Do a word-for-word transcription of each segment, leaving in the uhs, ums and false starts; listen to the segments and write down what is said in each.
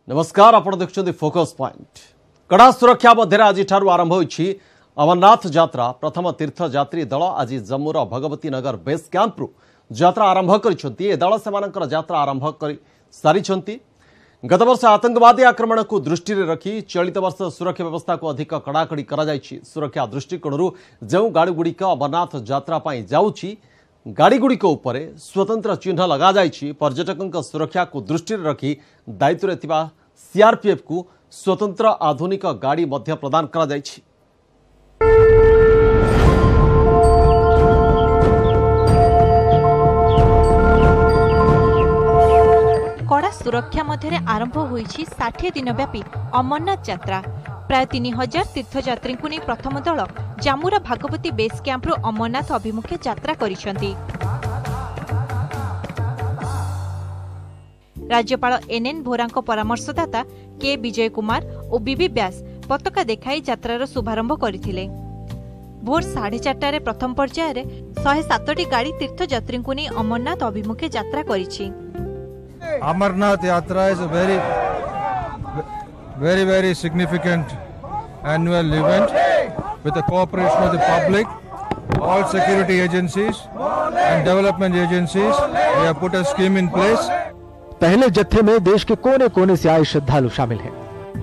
नमस्कार, आपण देखुछन्ती focus point. कड़ा सुरक्षा मध्य आज आरंभ होइछि अमरनाथ यात्रा। प्रथम तीर्थ यात्री दल आज जम्मूर भगवती नगर बेस कैंप यात्रा आरंभ करिसेंती। ए दल सेमानकर यात्रा आरंभ कर सारिछंती। गत वर्ष आतंकवादी आक्रमण को दृष्टि रखी चलित वर्ष सुरक्षा व्यवस्था को अधिक कड़ाकड़ी करा जायछि। सुरक्षा दृष्टिकोणरू जो गाड़ी गुड़िक अमरनाथ यात्रा पाई जाउछि गाड़ी गुड़िक उपरे स्वतंत्र चिन्ह लगा जायछि। पर्यटकों सुरक्षा को दृष्टि रखी दायित्व रे थिबा सीआरपीएफ को स्वतंत्र आधुनिक गाड़ी मध्य प्रदान करा जायछि। कड़ा सुरक्षा मध्य आरंभ होइछि साठ दिन व्यापी अमरनाथ यात्रा। प्राय तीन हजार तीर्थयात्री को नहीं प्रथम दल जम्मूर भागवती बेस कैंप्रु अमरनाथ अभिमुखे यात्रा करिसेंती। राज्यपाल एनएन भोरांको परामर्शदाता के विजय कुमार और बीबी व्यास पताका देखाई यात्रार शुभारंभ करथिले। भोर साढ़े चारटारे प्रथम पर्यायर शहे सातटी गाड़ी तीर्थयात्री को नहीं अमरनाथ अभिमुखे यात्रा करिछि। Amarnath Yatra is a very, very, very significant annual event with the cooperation of the public, all security agencies and development agencies. We have put a scheme in place. पहले जत्थे में देश के कोने कोने से आए श्रद्धालु शामिल हैं।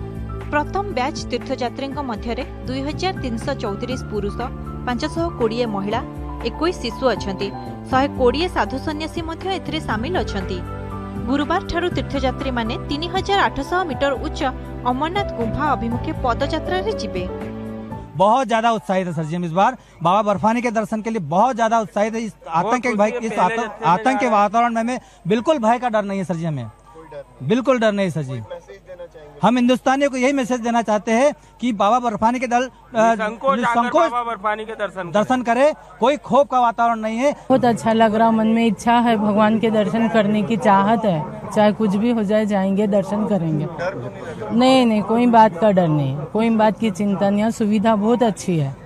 प्रथम बैच तीर्थयात्री मध्य दुई हजार तीन सौ चौतीस पुरुष, पांच सौ कोड़े महिला, इक्कीस शिशु अछंती। शहे कोड़े साधु सन्यासी मध्य एथिरे सामिल अछंती। गुरुवार ठारू तीर्थयात्री माने तीन हजार आठ सौ मीटर उच्च अमरनाथ गुंफा अभिमुखे पदयात्रा रे जिबे। बहुत ज्यादा उत्साहित है सर जी। हम इस बार बाबा बर्फानी के दर्शन के लिए बहुत ज्यादा उत्साहित है। इस आतंक के भय इस आतंक के वातावरण में हमें बिल्कुल भय का डर नहीं है सर जी। हमें बिल्कुल डर नहीं सर जी। हम हिंदुस्तानियों को यही मैसेज देना चाहते हैं कि बाबा बर्फानी के दल संकोच बाबा बर्फानी के दर्शन दर्शन करे। कोई खौफ का वातावरण नहीं है। बहुत अच्छा लग रहा, मन में इच्छा है, भगवान के दर्शन करने की चाहत है। चाहे कुछ भी हो जाए जाएंगे, दर्शन करेंगे। नहीं नहीं, कोई बात का डर नहीं, कोई बात की चिंता नहीं। सुविधा बहुत अच्छी है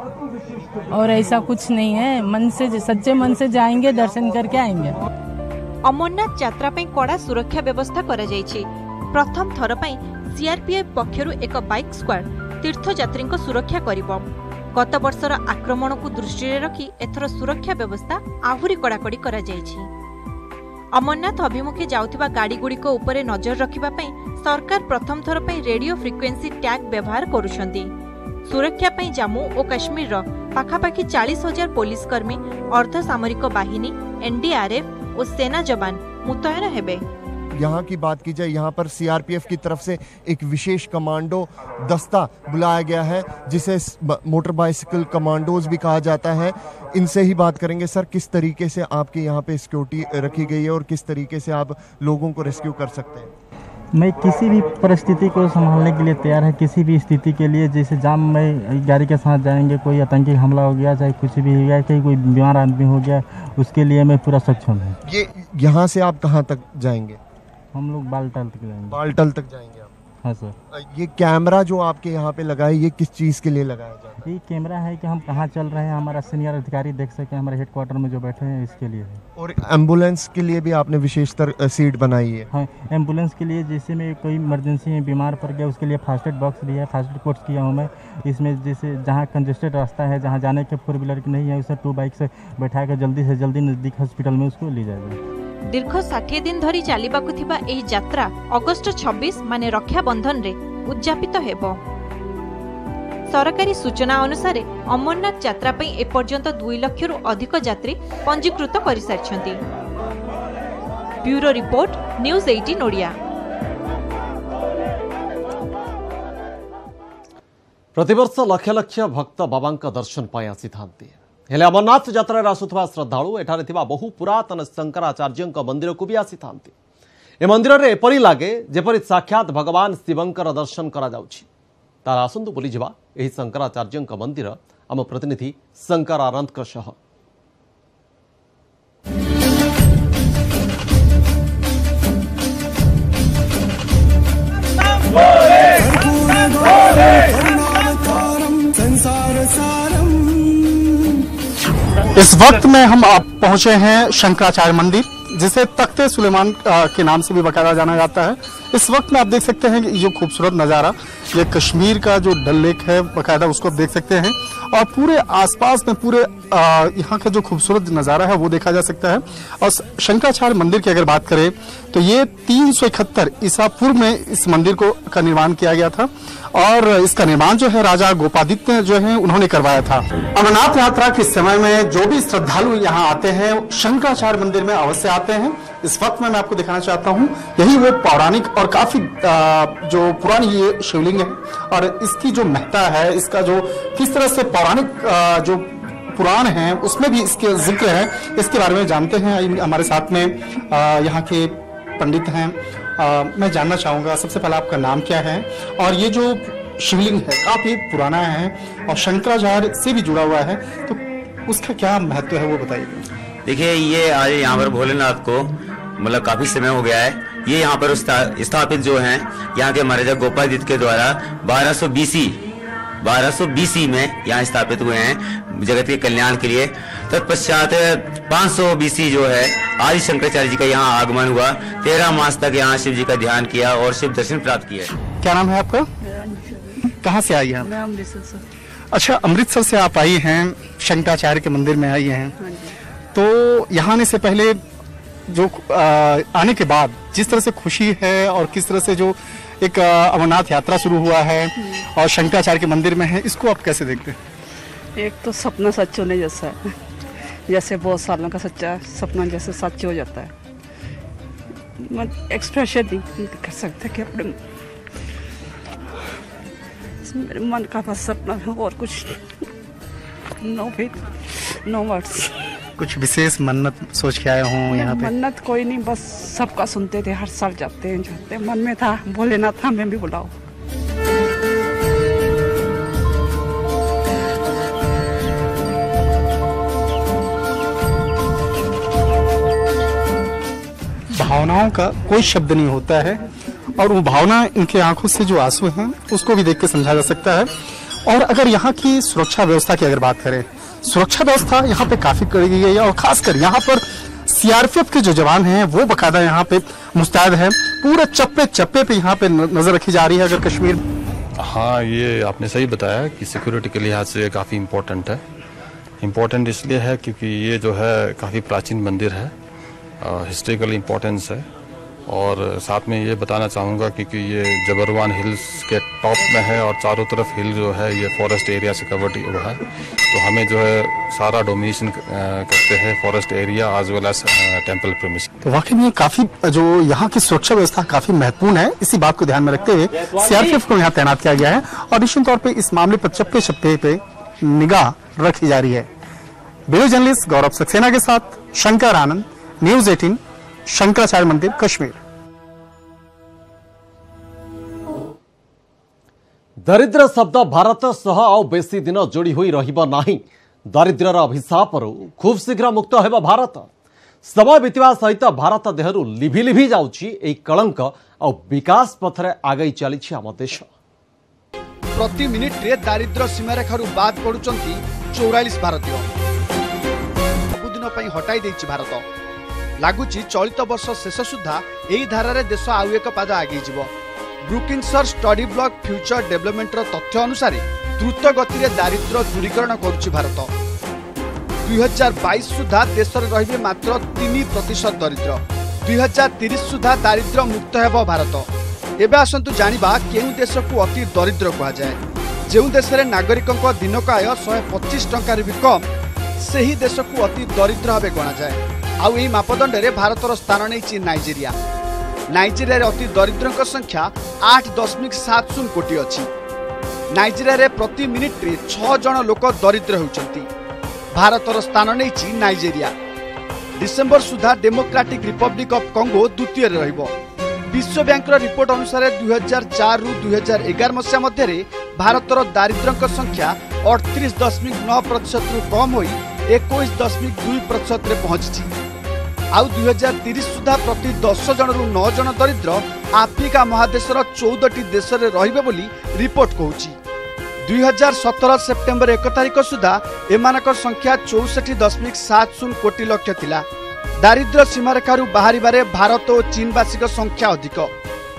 और ऐसा कुछ नहीं है। मन से सच्चे मन से जाएंगे, दर्शन करके आएंगे। अमरनाथ यात्रा पे कड़ा सुरक्षा व्यवस्था करा जायछि। प्रथम थर पई सीआरपीएफ पक्षरु एक बाइक स्क्वाड तीर्थयात्री को सुरक्षा करिबो। गत वर्षर आक्रमण को दृष्टि रे रखी एथर सुरक्षा व्यवस्था आहुरी कड़ाकड़ी करा जायछि। अमरनाथ अभिमुखे जाउथिबा गाड़ी गुड़िक उपरे नजर रखिबा पई सरकार प्रथम थर पई रेडियो फ्रिक्वेंसी टैग व्यवहार करुछंती। सुरक्षा पई जम्मू और काश्मीर रो पाखापाखी चालीस हजार पुलिस कर्मी, अर्धसामरिक बाहिनी, एनडीआरएफ और सेना जवान मुतयन हेबे। यहाँ की बात की जाए, यहाँ पर सीआरपीएफ की तरफ से एक विशेष कमांडो दस्ता बुलाया गया है जिसे मोटर बाइसिकल कमांडोज भी कहा जाता है। इनसे ही बात करेंगे। सर, किस तरीके से आपके यहाँ पे सिक्योरिटी रखी गई है और किस तरीके से आप लोगों को रेस्क्यू कर सकते हैं? मैं किसी भी परिस्थिति को संभालने के लिए तैयार है। किसी भी स्थिति के लिए, जैसे जाम में गाड़ी के साथ जाएंगे, कोई आतंकी हमला हो गया, चाहे कुछ भी हो गया, चाहे कोई बीमार आदमी हो गया, उसके लिए मैं पूरा सक्षम हूँ। ये यहाँ से आप कहाँ तक जाएंगे? हम लोग बालटाल तक जाएंगे। बालटाल तक जाएंगे आप? हाँ सर। ये कैमरा जो आपके यहाँ पे लगा है, ये किस चीज़ के लिए लगाया जाता है? ये कैमरा है कि हम कहाँ चल रहे हैं, हमारा सीनियर अधिकारी देख सके, हमारे हेडक्वार्टर में जो बैठे हैं, इसके लिए है। और एम्बुलेंस के लिए भी आपने विशेषतर सीट बनाई है? हाँ, एम्बुलेंस के लिए जैसे में कोई इमरजेंसी में बीमार पड़ गया, उसके लिए फास्ट एड बॉक्स दिया है, फास्ट एड कोर्स किया हूँ मैं। इसमें जैसे जहाँ कंजेस्टेड रास्ता है, जहाँ जाने के फोर व्हीलर की नहीं है, उसे टू बाइक से बैठा कर जल्दी से जल्दी नजदीक हॉस्पिटल में उसको ले जाएगा। दीर्घ षाठी दिन धरी चलिबाकु थिबा एही यात्रा अगस्त छब्बीस माने रक्षा बंधन रे उद्यापित हेबो। सरकारी सूचना अनुसार अमरनाथ यात्रा पे एपर्यंत दुई लाख रु अधिक यात्री पंजीकृत करि सारिछंती। ब्यूरो रिपोर्ट, न्यूज अठारह ओडिया। प्रतिवर्ष लक्ष लक्ष भक्त बाबा दर्शन पाई आसी थांती। हेले अमरनाथ यात्रा आसुवा श्रद्धालु एठारे थिबा बहु पुरातन शंकराचार्य मंदिर को भी आसी थांती। ए मंदिर रे एपरी लागे जेपरी साक्षात भगवान शिवंकर दर्शन करा जाउछि। तार आसंतु बुली जिबा एही शंकराचार्य मंदिर आम प्रतिनिधि शंकर आनंद का सह। इस वक्त में हम आप पहुंचे हैं शंकराचार्य मंदिर, जिसे तख्ते सुलेमान के नाम से भी बकायदा जाना जाता है। इस वक्त में आप देख सकते हैं कि जो खूबसूरत नज़ारा, ये कश्मीर का जो डल लेक है बाकायदा उसको आप देख सकते हैं, और पूरे आसपास में पूरे यहाँ का जो खूबसूरत नज़ारा है वो देखा जा सकता है। और शंकराचार्य मंदिर की अगर बात करें तो ये तीन सौ इकहत्तर ईसा पूर्व में इस मंदिर को का निर्माण किया गया था, और इसका निर्माण जो है राजा गोपादित्य जो है उन्होंने करवाया था। अमरनाथ यात्रा के समय में जो भी श्रद्धालु यहाँ आते हैं शंकराचार्य मंदिर में अवश्य आते हैं। इस वक्त में मैं आपको दिखाना चाहता हूँ यही वो पौराणिक और काफी जो पुरानी ये शिवलिंग है, और इसकी जो महत्ता है, इसका जो किस तरह से पौराणिक जो पुराण है उसमें भी इसके जिक्र है, इसके बारे में जानते हैं। हमारे साथ में यहाँ के पंडित हैं, आ, मैं जानना चाहूंगा सबसे पहले आपका नाम क्या है, और ये जो शिवलिंग है काफी पुराना है और शंकराचार्य से भी जुड़ा हुआ है, तो उसका क्या महत्व है वो बताइए। देखिए, ये आज यहाँ पर भोलेनाथ को मतलब काफी समय हो गया है। ये यहाँ पर स्थापित जो हैं यहाँ के महाराजा गोपादित्य के द्वारा बारह सौ बीसी बारह सौ बीसी में यहाँ स्थापित हुए हैं जगत के कल्याण के लिए। तत्पश्चात पाँच सौ बीसी जो है आदि शंकराचार्य जी का यहाँ आगमन हुआ। तेरह मास तक यहाँ शिव जी का ध्यान किया और शिव दर्शन प्राप्त किया। क्या नाम है आपका? कहाँ से आई हैं? मैं अमृतसर से। अच्छा, अमृतसर से आप आई हैं, शंकराचार्य के मंदिर में आई हैं, तो यहाँ आने से पहले जो आ, आने के बाद जिस तरह से खुशी है और किस तरह से जो एक अमरनाथ यात्रा शुरू हुआ है और शंकराचार्य के मंदिर में है, इसको आप कैसे देखते हैं? एक तो सपना सच होने जैसा है, जैसे बहुत सालों का सच्चा सपना जैसे सच हो जाता है। मैं एक्सप्रेशन नहीं कर सकते कि अपने मेरे मन का बस सपना है और कुछ नो फिर नो वर्ड्स। कुछ विशेष मन्नत सोच के आए हों यहाँ पे? मन्नत कोई नहीं, बस सबका सुनते थे, हर साल जाते हैं जाते हैं, मन में था भोलेनाथ हमें भी बुलाओ। भावनाओं का कोई शब्द नहीं होता है, और वो भावना इनके आंखों से जो आंसू हैं उसको भी देख के समझा जा सकता है। और अगर यहाँ की सुरक्षा व्यवस्था की अगर बात करें, सुरक्षा व्यवस्था यहाँ पे काफी करी गई है, और खासकर यहाँ पर सीआरपीएफ के जो जवान हैं वो बकायदा यहाँ पे मुस्तैद हैं, पूरे चप्पे चप्पे पे यहाँ पे नजर रखी जा रही है। अगर कश्मीर, हाँ, ये आपने सही बताया कि सिक्योरिटी के लिहाज से काफ़ी इम्पोर्टेंट है। इम्पोर्टेंट इसलिए है क्योंकि ये जो है काफ़ी प्राचीन मंदिर है, हिस्ट्रिकल इम्पोर्टेंस है, और साथ में ये बताना चाहूँगा क्योंकि ये जबरवान हिल्स के टॉप में है और चारों तरफ हिल जो है ये फॉरेस्ट एरिया से कवर्ड हुआ है, तो हमें जो है सारा डोमिनेशन करते हैं forest area as well as temple premise. तो वाकई में काफी जो यहाँ की सुरक्षा व्यवस्था काफी महत्वपूर्ण है। इसी बात को ध्यान में रखते हुए सीआरपीएफ को यहाँ तैनात किया गया है, और निश्चित तौर पर इस मामले पर चप्पे चप्पे पे निगाह रखी जा रही है। वीडियो जर्नलिस्ट गौरव सक्सेना के साथ शंकर आनंद, न्यूज अठारह, शंकराचार्य मंदिर, कश्मीर। दरिद्र शब्द भारत सह आउ बेसी दिन जोड़ी हुई रहिबो नाही। दरिद्रर अभिशापरू खूब शीघ्र मुक्त हेब भारत। समय बीतवा सहित भारत देहरु लिभि लिभि जाउछि एई कलंक आउ विकास पथरे आगई चलिछि आम देश। प्रति मिनिट रे दारिद्र सीमारेखारू बाद पड़ुचंती चौवालीस भारतीय। सबुदिन पई हटाई देछि भारत। लगुच चलित वर्ष शेष सुधा यही धारा देश आउ एक पाद आगे जीव। ब्रुकिंग्सर स्टडी ब्लॉक फ्यूचर डेवलपमेंट तथ्य अनुसार द्रुत गति में दारिद्र दूरीकरण करुछि भारत। दुई हजार बाईस सुधा देश में रहिबे मात्र तीन प्रतिशत दरिद्र। दुई हजार तीस सुधा दारिद्र मुक्त हेब भारत। एबे आसंतु जानिबा केउ देश को अति दरिद्र कहा जाए। जो देश में नागरिकों दिनक आय शहे पच्चीस टंकार भी कम, से ही देश को अति दरिद्र भाव गणा जाए। आउ यही मापदंड रे भारतर स्थान नहीं नाइजेरिया। नाइजेरिया अति दरिद्र संख्या आठ दशमिक सात शून्य कोटी अच्छी। नाइजेरिया प्रति मिनिट रे छह जन लोक दरिद्र होउचंती। भारतर स्थान नहीं नाइजेरिया। डिसेम्बर सुधा डेमोक्रेटिक रिपब्लिक ऑफ कंगो द्वितीय रहिबो। विश्व बैंक रिपोर्ट अनुसार दुई हजार चार रु दुई हजार एगार मसीहा मध्य भारतर दारिद्र संख्या अड़तीस दशमिक नौ प्रतिशत रु कम हो इक्कीस दशमिक दुई प्रतिशत पहुंची। आउ दुई हजार तीस सुधा प्रति दस जन रु नौ जन दरिद्र आफ्रिका महादेशर चौदह देश में रहिबे बोली रिपोर्ट कहूची। दुई हजार सतर सेप्टेम्बर एक तारिख सुधा एमानकर संख्या चौसठी दशमिक सात शून्य कोटी लक्ष्य थिला। दारिद्र सीमारेखारू बाहर भारत और चीनवासी संख्या अधिक।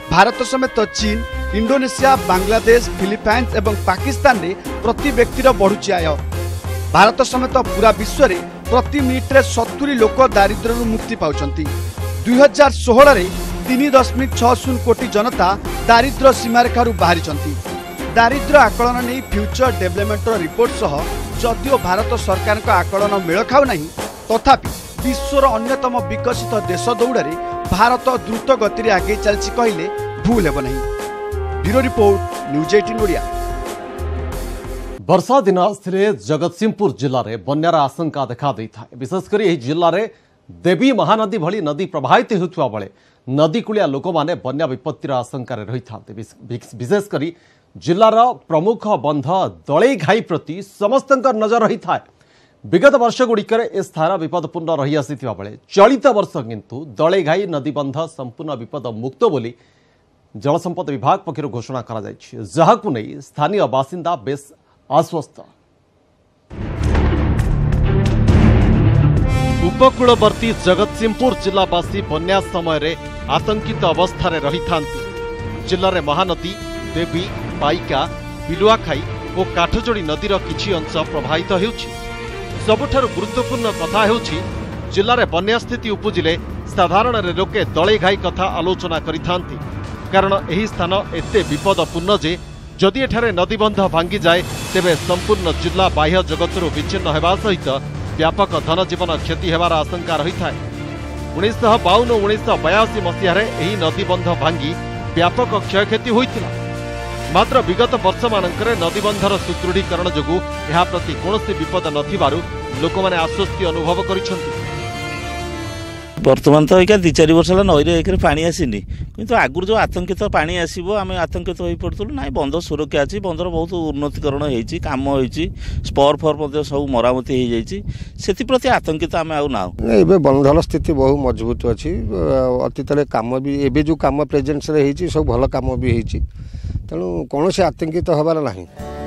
भारत समेत चीन, इंडोनेशिया, बांग्लादेश, फिलिपाइंस एवं पाकिस्तान रे प्रति व्यक्तिर बढ़ुची आय। भारत समेत पूरा विश्व रे प्रति मिनिट रे सत्तरी लोक दारिद्र्य मुक्ति पाउछंती। दुई हजार सोलह रे तीन दशमिक छह शून्य कोटी जनता दारिद्र्य सीमारेखारू बाहरी। दारिद्र्य आकलन नहीं फ्यूचर डेवलपमेंट रिपोर्ट सह जदिओ भारत सरकार का आकलन मेल खाऊ नहीं, तथापि विश्वर अन्यतम विकसित देश दौड़ में भारत द्रुत गति आगे चलती कहले भूल हेब नहीं। ब्यूरो रिपोर्ट, न्यूज अठारह ओडिया। वर्षा दिन आसले जगतसिंहपुर जिले में बन्यार आशंका देखा देता है। विशेषकर यह जिले में देवी महानदी भली नदी प्रवाहित होता बेले नदीकूलिया लोक मैंने बन्या विपत्तिर आशंक रही था। विशेषकर जिलार प्रमुख बंध दलई घाई प्रति समस्त नजर रही था। विगत वर्ष गुड़िक स्थान विपदपूर्ण रही आसी बेले चलित वर्ष किंतु दलई घाई नदीबंध संपूर्ण विपद मुक्त बोली जलसंपद विभाग पक्षर घोषणा करा जहाकु नहीं स्थानीय बासिंदा बेस आश्वस्त। उपकूलवर्ती जगतसिंहपुर जिलावासी बन्या समय आतंकित अवस्था रही था। जिले में महानदी देवी, पाइका, बिलुआखाई और काठजोड़ी नदीर किछि अंश प्रभावित होउछि। सबुठारु गुरुत्वपूर्ण कथा हेउछि जिले में बन्या स्थिति उपजिले साधारण लोके दलई घाई कथा आलोचना करिथांती। कारण एही स्थान एते विपदपूर्ण जे जदि एठारे नदीबंध भांगी जाए तेबे संपूर्ण जिला बाह्य जगतरू विच्छिन्न हेबा सहित व्यापक धनजीवन क्षति हेबार आशंका रही था। उन्नीस बावन और उन्नीस बयासी मसीह एही नदीबंध भांगी व्यापक क्षयक्षति होइतिला। मात्र विगत वर्ष मानकरे नदीबंधर सुदृढ़ीकरण जोगु एहा प्रति कोनोसी विपद नथिबारु लोकमाने आश्वस्ति अनुभव करिसंती। बर्तमान तो एका दि चार वर्ष होला नईरे एकरे पानी आसीनी, किंतु आगुर जो आतंकित पानी आसीबो आमे आतंकित होई पड़तलु ना। बंध सुरक्षा अछि, बंधर बहुत उन्नतीकरण होईछि, काम होईछि, स्पर फर मध्ये सब मरामती हो जाईछि, सेति प्रति आतंकित आमे आउ ना। एबे बंधर स्थिति बहुत मजबूत अछि। अतीतरे काम भी एबे जो काम प्रेजेंस रे होईछि सब भलो काम भी होईछि, तेणु कौनसी आतंकित हबार नाही।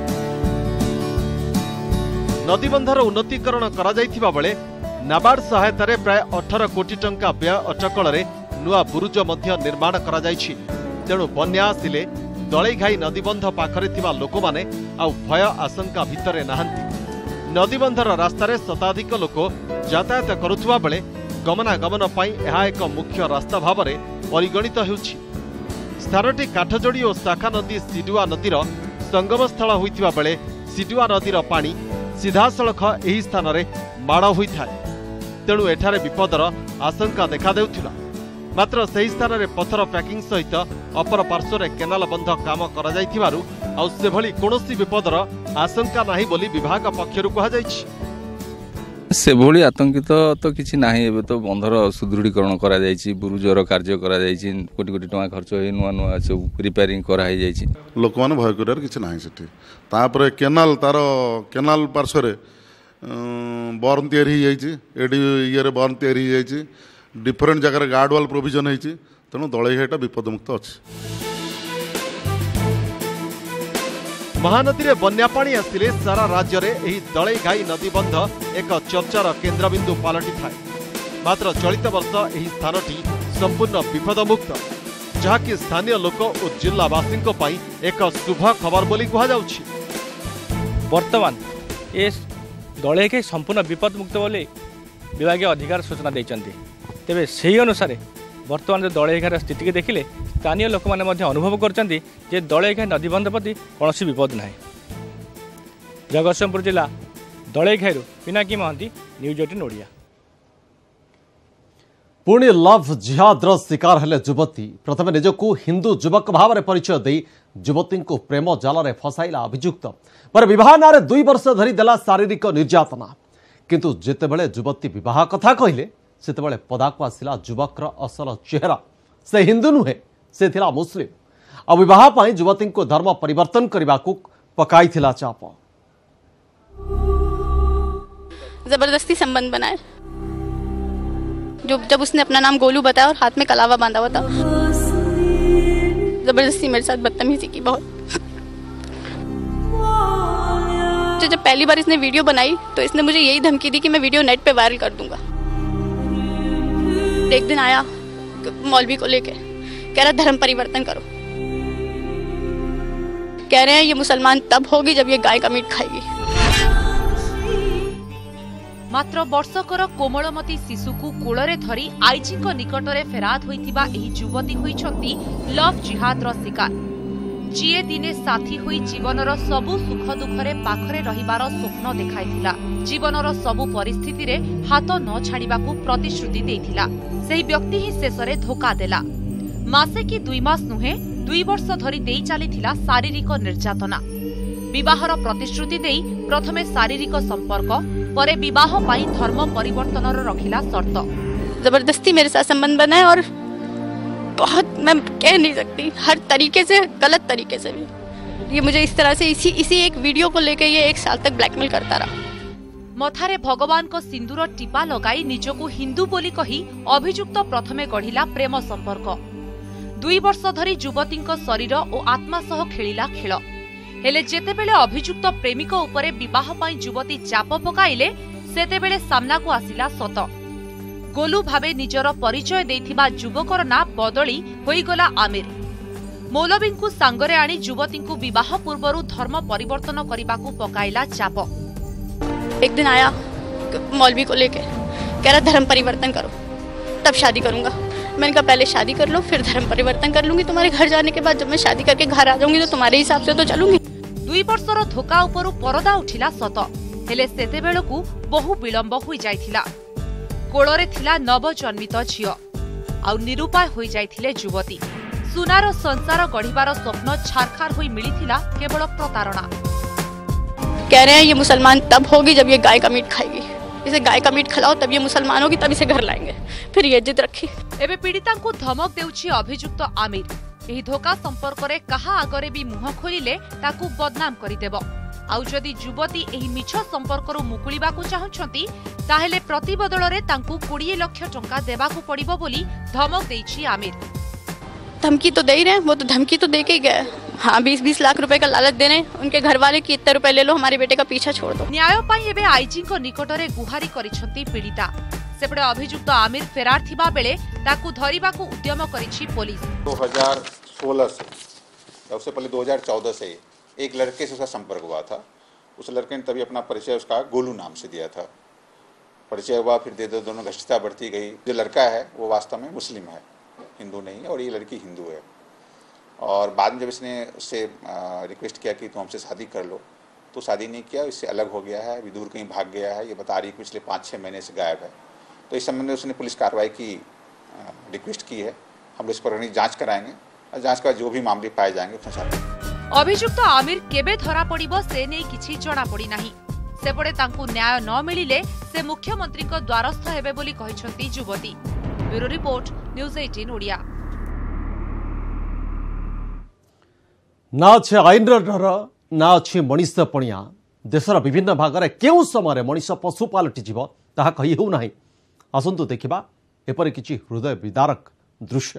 नदीबंधर उन्नतीकरण करा जाइथिबा बेले नाबार्ड सहायतार प्राय अठारह कोटी टंका व्यय अटकल नुआ बुरुज मध्य निर्माण करा जाइछि। तेणु बन्या आसिले दलई घाई नदीबंध पाखरे थिबा लोक माने आउ भय आशंका भितरे नाहंती। नदीबंधर रास्तार शताधिक लोक यातायात करुथुबा बेले गमनागमन पई एहा एक मुख्य रास्ता भावरे परिगणित हेउछि। स्थानटी काठजोड़ी और शाखा नदी सिडुआ नदीर संगम स्थल होइतिबा बेले सिडुआ नदीर पानी सीधासलख एही स्थान रे माड़ होइथाय। तेणु एठारे विपदर आशंका देखा देउथिला। मात्र सही स्थान रे पत्थर पैकिंग सहित अपर पार्श्व रे केनाल बंध काम करा जाइथिबारु आ सेभली कोनोसी विपदर आशंका नाही बोली विभाग पक्षरु कहा जाइछि। सेभली आतंकित तो किछि नाही। एबे तो बंधर सुदृढ़ीकरण करा जाइछि, बुरुजर कार्य करा जाइछि, कोटी कोटी टका खर्च होई नुआ नुआ सब रिपेयरिंग करा ही जाइछि। लोक माने भय करियार किछि नाही सेठी। तापर केनाल तार केनाल पार्श्व रे बर्न तैयारी ही जाइछि, एडी इयर बर्न तैयारी ही जाइछि, डिफरेंट जगह गार्ड वाल प्रोविजन होइछि। तेणु दलई घाईटा विपदमुक्त अछि। महानदी में बन्या पानी आसिले सारा राज्य में एही दलई घाई नदीबंध एक चर्चार केन्द्रबिंदु पलटि थाए। मात्र चलित वर्ष एही स्थानटी संपूर्ण विपदमुक्त, जहाँकि स्थानीय लोक और जिलावासी एक शुभ खबर बोली कहुछि। वर्तमान ए दलई घाई संपूर्ण विपदमुक्त बोली विभागीय अधिकारी सूचना देइचंती। तेबे सेही अनुसार वर्तमान जो दलई घाईर स्थिति के देखिले स्थानीय लोक मैंने अनुभव करछंती जे दलई घाई नदीबंध प्रति कौन विपद ना। जगतसिंहपुर जिला दलई घाई पिनाकी महांती, न्यूज अठारह ओडिया। पुणी लव जिहाद्र शिकार हेले युवती। प्रथम निजकू हिंदू युवक भाव में परिचय दे युवती को प्रेम जाल फसाइला अभियुक्त, पर विवाह नारे दुई वर्ष धरी देला शारीरिक निर्यातना। किंतु जेतेबेले युवती विवाह कथा कहले सेतेबेले पदाक आसिला युवकर असल चेहरा। से हिंदू नुहे, से थिला मुस्लिम। आ विवाह पाई युवती को धर्म परिवर्तन करने को पकाई थिला चाप। जबरदस्ती संबंध बनाए, जो जब उसने अपना नाम गोलू बताया और हाथ में कलावा बांधा हुआ था, जबरदस्ती मेरे साथ बदतमीजी की बहुत। जो जब पहली बार इसने वीडियो बनाई तो इसने मुझे यही धमकी दी कि मैं वीडियो नेट पे वायरल कर दूंगा। एक दिन आया मौलवी को लेके कह रहा धर्म परिवर्तन करो। कह रहे हैं ये मुसलमान तब होगी जब ये गाय का मीट खाएगी। मात्र वर्षकर कोमलमती शिशुकू कूଳରେ धरी आईजीଙ୍କ निकटरे फेराद होइतिबा एही युवती होइछंती लव जिहादर शिकार। जीए दिने साथी होई जीवनर सबु सुख दुखरे पाखरे रहिबार स्वप्न देखाइथिला। जीवनर सबु परिस्थिति रे हाथ न छाड़िबाकू प्रतिश्रुति देइथिला। सेही व्यक्ति ही शेषरे धोखा देला। मासे कि दुई मास नुहे दुई वर्ष धरी देई चलीथिला शारीरिक निर्यातना। विवाहर प्रतिश्रुति देई प्रथमे शारीरिक संपर्क परे विवाह पाई धर्म परिवर्तनर रखिला शर्त। जबरदस्ती मेरे साथ संबंध बनाए और बहुत, मैं कह नहीं सकती, हर तरीके से, गलत तरीके से भी। ये मुझे इस तरह से इसी इसी एक वीडियो को लेकर ये एक साल तक ब्लैकमेल करता रहा। मथारे भगवान को सिंदूर टीपा लगाई निजको हिंदू बोली कही अभियुक्त प्रथमे गढ़िला प्रेम संपर्क। दुई वर्ष धरी युवती शरीर और आत्मा सह खेलिला खेल। हेले जेतेबेले अभियुक्त प्रेमिक उपरे विवाह पाई युवती चाप पकाइले सेतेबेले सामना को आसिला सत। गोलू भावे निजर परिचय देथिबा युवकर ना बदली होईगला आमिर। मौलवी को सांगरे आनी युवती को विवाह पूर्वरु धर्म परिवर्तन करिबाकू पकाइला चाप। एक दिन आया मौलवी को लेके, कह रहा धर्म परिवर्तन करो तब शादी करूंगा। मैंने कहा पहले शादी कर लो फिर धर्म परिवर्तन कर लूंगी। तुम्हारे घर जाने के बाद जब मैं शादी करके घर आ जाऊंगी तो तुम्हारे हिसाब से तो चलूंगी। दुई वर्षर धोका उपरु परदा उठिला सत। हेले सेते बेलकू बहु विलंब होई जाइथिला। कोଳରେ थिला नवजन्मित झियो आउ निरुपाय होई जाइथिले युवती। सुनार संसार गढ़िबार स्वप्न छारखार होई मिलिथिला केवल प्रतारणा। कह रहे हैं ये मुसलमान तब होगी जब ये गाय का मीट खाएगी। इसे गाय का मीट खिलाओ तब ये मुसलमान होगी, तब इसे घर लाएंगे। फिर ये जिद रखी। एबे पीड़िता को धमक देउछि अभियुक्त आमिर। एही धोका संपर्क रे कहा आगरे भी मुह खोलिले ताकू बदनाम करिदेब। आउ जदि युवती एही मिछ संपर्करू मुकुलिबाकू चाहुछंती ताहेले प्रतिबदल रे तांकू बीस लाख टंका देबाकू पड़िबो बोली धमक देइछि आमिर। धमकी तो दे ही रहे, वो तो धमकी तो दे के ही गए। हाँ, बीस बीस लाख रुपए का लालच दे रहे। उनके घर वाले की इतने रुपए ले लो, हमारे बेटे का पीछा छोड़ दो। न्याय पाई एबे आईजीଙ୍କ निकटरे गुहारी करिछंती पीड़िता। सेपटे अभियुक्त आमिर फेरार थिबा बेले ताकू धरिबाकू उद्यम करिछि पुलिस। दो हज़ार सोलह से, उससे पहले दो हज़ार चौदह से एक लड़के से उसका संपर्क हुआ था। उस लड़के ने तभी अपना परिचय उसका गोलू नाम से दिया था। परिचय हुआ, फिर दे दो दोनों घनिष्ठता बढ़ती गई। जो लड़का है वो वास्तव में मुस्लिम है, हिंदू नहीं है, और ये लड़की हिंदू है। और बाद में जब इसने उससे रिक्वेस्ट किया कि तुम हमसे शादी कर लो, तो शादी नहीं किया, इससे अलग हो गया है, विदूर कहीं भाग गया है। ये बता रही है पिछले पाँच छः महीने से गायब है। तो इस संबंध में उसने पुलिस कार्रवाई की रिक्वेस्ट की है। हम इस पर जांच कराएंगे और जांच का जो भी मामले पाए जाएंगे उसमें। अभियुक्त आमिर केबे धरा पड़िबो से नै किछि जणा पड़ी नाही। सेपटे तांकू न्याय न मिलिले से मुख्यमंत्री को द्वारस्थ हेबे बोली कहिसंती युवती। ब्यूरो रिपोर्ट न्यूज अठारह ओडिया। ना अच्छे आईन डर ना अच्छे मनीष पणिया। देशर विभिन्न भाग में केउ समय मनीष पशु पलटि जीव ताहा कहि हेउ नाही। आसंतु देखिबा एपरि किछि हृदय विदारक दृश्य।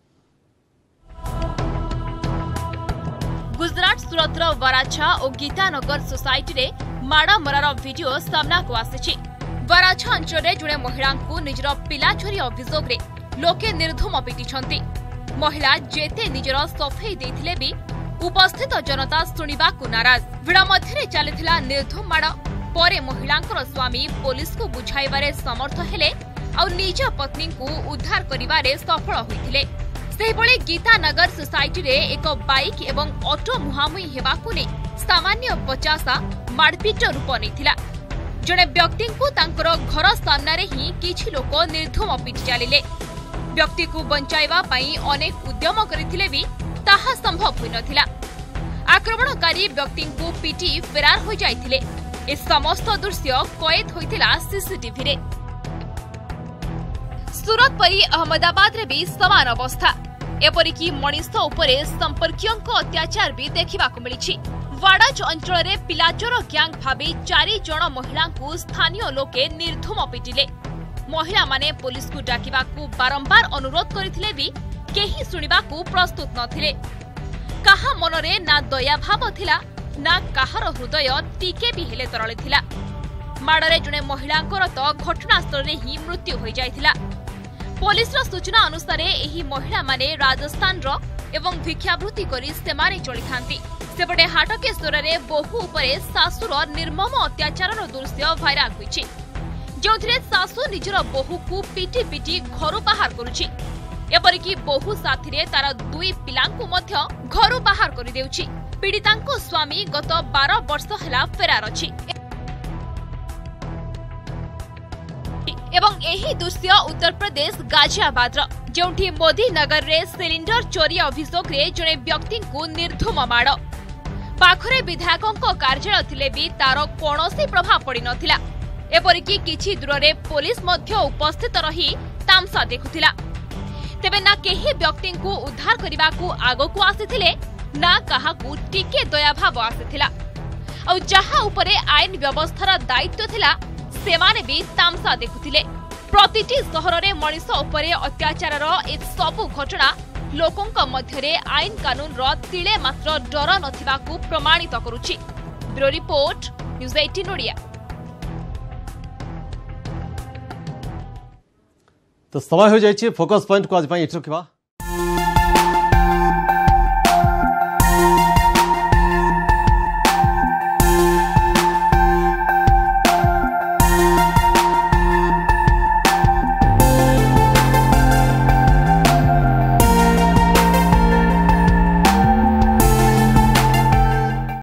गुजरात सूरतर वराछा और गीतानगर सोसाइटी रे माड़ा मरार वीडियो सामना को आसी। वराछा अंचल जुड़े महिला को निजर पिला चोरी अभियोग रे लोके निर्धूम पिटिछंती। महिला जेते निजर सफेई देथिले भी उपस्थित जनता सुनिबा को नाराज। भिड़ा मध्यरे चलिथिला निर्धूम माड़। परे महिलांकर स्वामी पुलिस को बुझाइबारे समर्थ हेले और निज पत्नी को उद्धार करिबारे सफल होइथिले। सेहिबळे गीतानगर सोसाइटी रे एक बाइक एवं ऑटो मुहामुही हेबाकु नै सामान्य पचासा मारपीट रूप नैथिला। जणे व्यक्ति को तांकर घर सामना रे ही किछि लोक निर्धूम पिटी चालिले। व्यक्ति को बंचाइबा पई अनेक उद्यम करिथिले भी ताहा संभव होई नथिला। आक्रमणकारी व्यक्ति को पिटी फेरार हो जाइथिले। ए समस्त दृश्य कैद होइथिला सीसीटीवी रे। सूरत परी अहमदाबाद रे भी समान अवस्था। एपरिकी मनीष उपरे संपर्कियों अत्याचार भी देखा मिली। वाड़ाज अंचल रे पिलाचोर ग्यांग भावे चारि जण महिला को स्थानीय लोके निर्धूम पिटिले। महिला माने पुलिस को डाकिबा को बारंबार अनुरोध करथिले भी केही सुनिबा को प्रस्तुत नथिले। कहा मनरे ना दया भाव थिला ना काहार हृदय टिके भी हेले तरले थिला। माड़रे जणे महिलांकर तो घटनास्थल रे ही मृत्यु होई जायथिला। पुलिस सूचना अनुसार एही महिला माने राजस्थान रो एवं भिक्षावृत्ति करी सेमाने चली थांती। सेपटे हाटकेश्वर रे बहु उपरे सासुर निर्मम अत्याचार दृश्य भाइराल होइछि, जोथिरे सासु निजर बहु को पिटी पिटी घर बाहर करुछि। एपरिकी बहु साथी तार दुई पिलांकु मध्य घर बाहर कर देउछि। पीड़ितांको स्वामी गत बारह वर्ष हेला फेरार अछि एवं एही दृश्य उत्तर प्रदेश गाजियाबाद जोठी मोदी नगर रे सिलिंडर चोरी अभियोग रे जने व्यक्ति को निर्धूम माड़। पाखरे विधायकों कार्यालय थिले भी तार कोनोसी प्रभाव पड़ी नथिला। एपरिकी किछि दूर रे पुलिस मध्य उपस्थित रही तामसा देखुथिला। तेबे ना केही व्यक्ति को उद्धार करने को आगो को आसीथिले ना काहाकू टिके दयाभाव आसीथिला। और जहा उपरे आईन व्यवस्थार दायित्व थिला सेमाने भी तामसा देखुथिले। प्रतिटी सहर रे मनिष उपरे अत्याचारर ए सबु घटना लोकंक मध्यरे आईन कानून रो तिले मात्र डर नथिबा को प्रमाणित करूछि। ब्यूरो रिपोर्ट न्यूज़ अठारह ओडिया। तो समय हो जाइए फोकस पॉइंट को आज इठ रखा।